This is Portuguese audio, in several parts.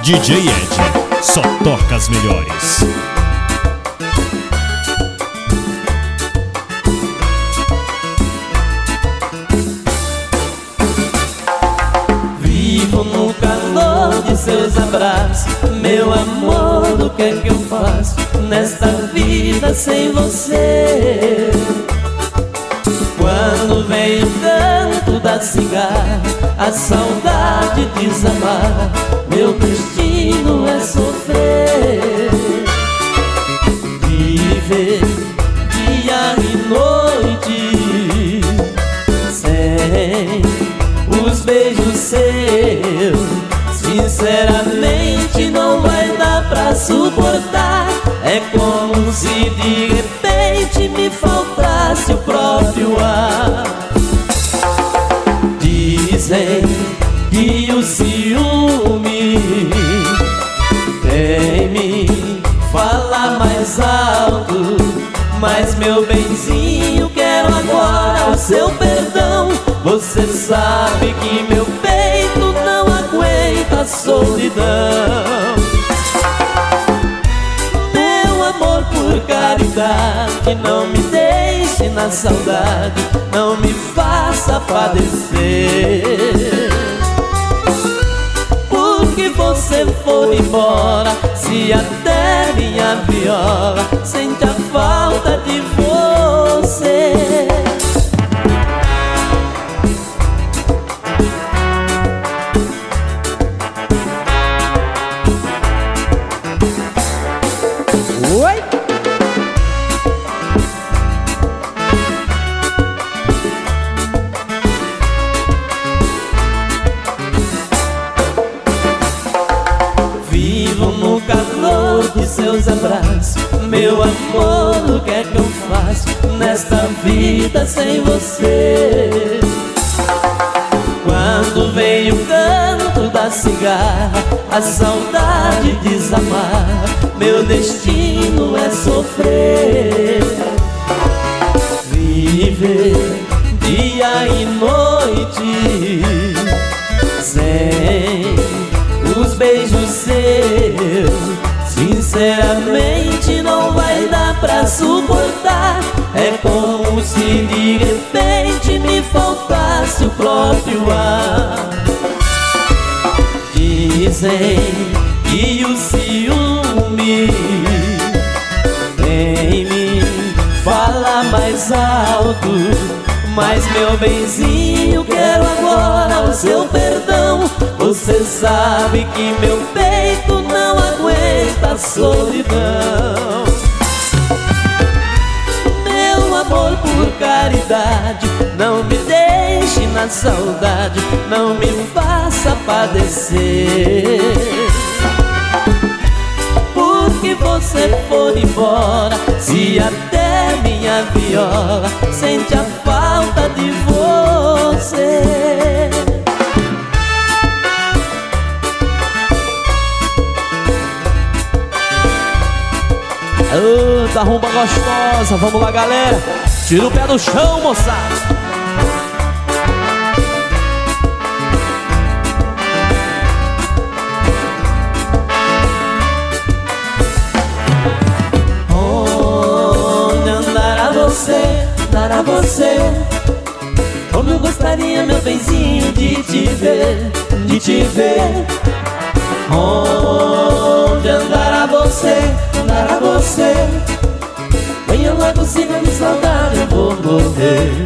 DJ Ed, só toca as melhores. Vivo no calor de seus abraços, meu amor, o que é que eu faço nesta vida sem você? Quando vem o canto da cigarra, a saudade desamar, meu destino é sofrer. Viver dia e noite sem os beijos seus, sinceramente não vai dar pra suportar. É como se de repente me faltasse o próprio ar. Dizem que o ciúme tem me falar mais alto, mas meu benzinho, quero agora o seu perdão. Você sabe que meu peito não aguenta a solidão. Meu amor, por caridade, não me deixe na saudade, não me faça padecer. Porque você for embora, se até minha viola sente a falta de você. Oi! Vivo no calor de seus abraços, meu amor, o que é que eu faço nesta vida sem você? Quando vem o canto da cigarra, a saudade desamar, meu destino é sofrer. Viver dia e noite sem os beijos seus, sinceramente não vai dar pra suportar. É como se de repente me faltasse o próprio ar. Dizem que o ciúme tem me fala mais alto, mas meu benzinho, quero agora o seu perdão. Você sabe que meu peito não aguenta a solidão. Meu amor, por caridade, não me deixe na saudade, não me faça padecer. Porque você for embora, se até minha viola sente a falta de você. Eita, rumba gostosa, vamos lá, galera. Tira o pé do chão, moçada. Onde andará você? Como eu gostaria, meu benzinho, de te ver, de te ver. Onde andará você? Venha logo, siga me saudade, eu vou morrer.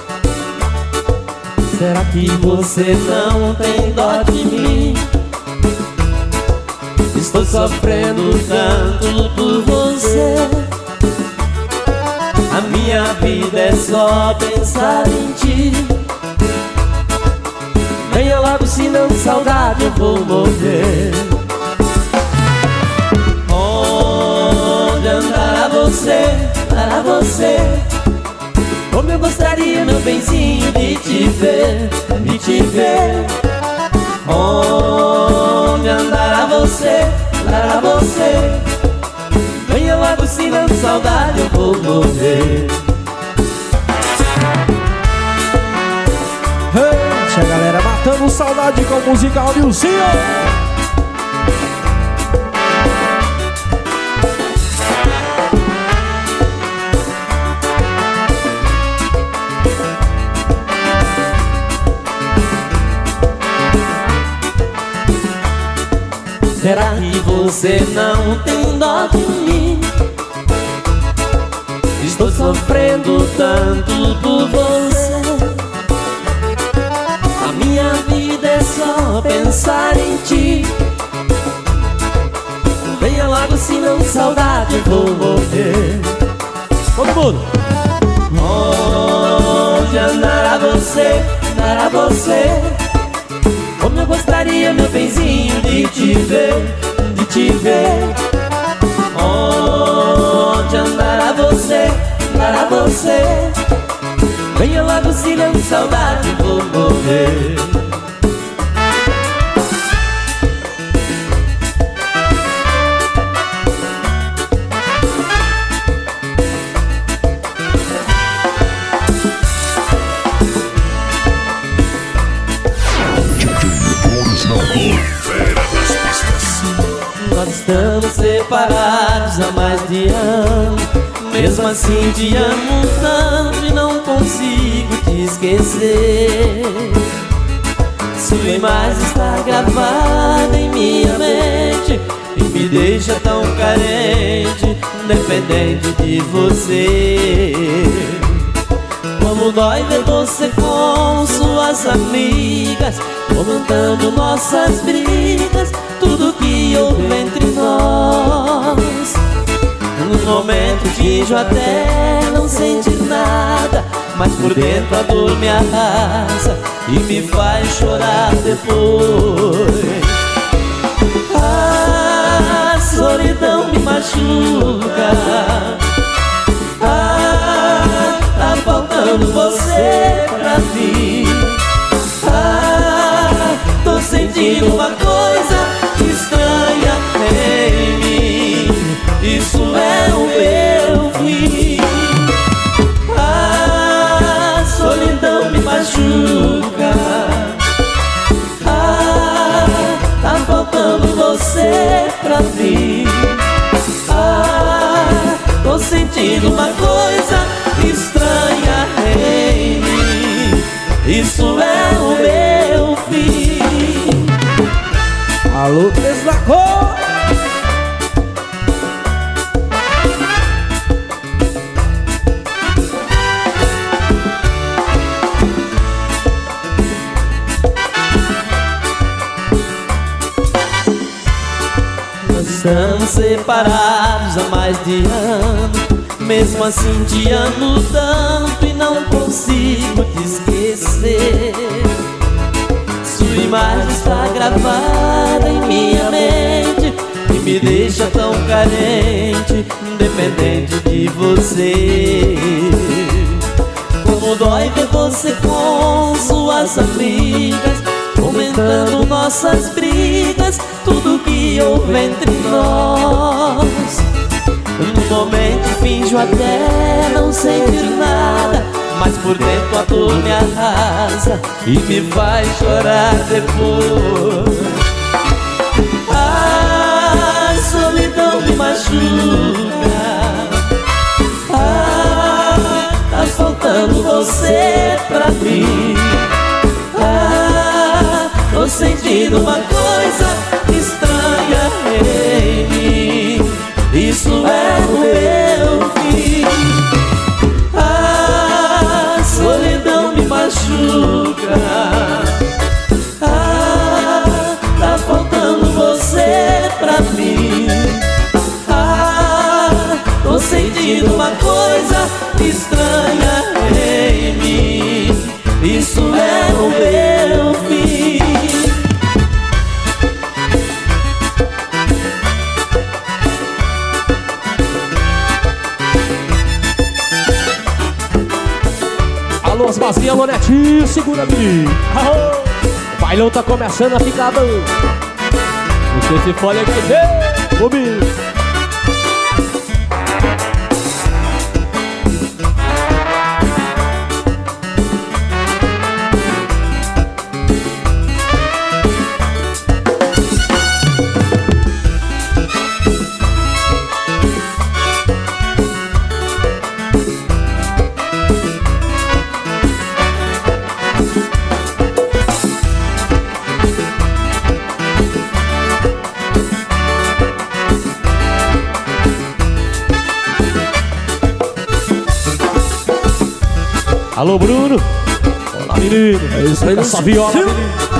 Será que você não tem dó de mim? Estou sofrendo tanto por você. A minha vida é só pensar em ti. Venha logo, senão de saudade eu vou morrer. Onde andará você? Como eu gostaria, meu benzinho, de te ver, de te ver. Onde andará você? Venha logo, senão de saudade eu vou morrer. Eita, galera, matando saudade com o musical Nilzinho. Será que você não tem dó de mim? Estou sofrendo tanto por você. A minha vida é só pensar em ti. Venha logo, senão saudade vou morrer. Todo mundo! Onde andará você, andará você? Como eu gostaria, meu benzinho, de te ver, de te ver. Onde andará você, andará você? Venha logo, se não saudade vou morrer. Nós estamos separados há mais de ano. Mesmo assim te amo tanto e não consigo te esquecer. Sua imagem está gravada em minha mente e me deixa tão carente, dependente de você. Como dói ver você com suas amigas, comentando nossas brigas, tudo que houve entre nós. No momento finjo até não sentir nada, mas por dentro a dor me arrasa e me faz chorar depois. A solidão me machuca. Tá faltando você pra mim. Tô sentindo uma coisa estranha em mim. Isso é o meu fim. A solidão me machuca. Tá faltando você pra mim. Tô sentindo uma coisa estranha em mim. Isso é o meu fim. Alô, preço da cor! Nós estamos separados há mais de ano. Mesmo assim te amo tanto e não consigo te esquecer. Sua imagem está gravada em minha mente e me deixa tão carente, dependente de você. Como dói ver você com suas amigas, comentando nossas brigas, tudo que houve entre nós. No momento finjo até não sentir nada, mas por dentro a dor me arrasa e me faz chorar depois. A solidão me machuca. Tá faltando você pra mim. Tô sentindo uma coisa estranha em mim. Isso é o meu fim. A solidão me machuca. Tá faltando você pra mim. Tô sentindo uma coisa estranha em mim. Isso é o meu fim. Alô, as vazias, alô, Netinho, segura ali. O bailão tá começando a ficar bom. Você se for, vai ver comigo. Alô, Bruno. Olá, menino. É isso aí, essa viola, menino.